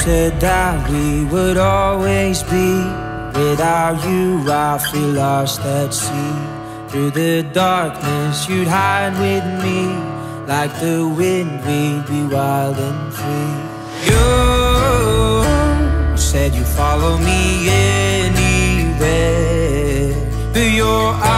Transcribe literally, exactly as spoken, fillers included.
said that we would always be. Without you I feel lost at sea. Through the darkness you'd hide with me. Like the wind we'd be wild and free. You said you'd follow me anywhere, but your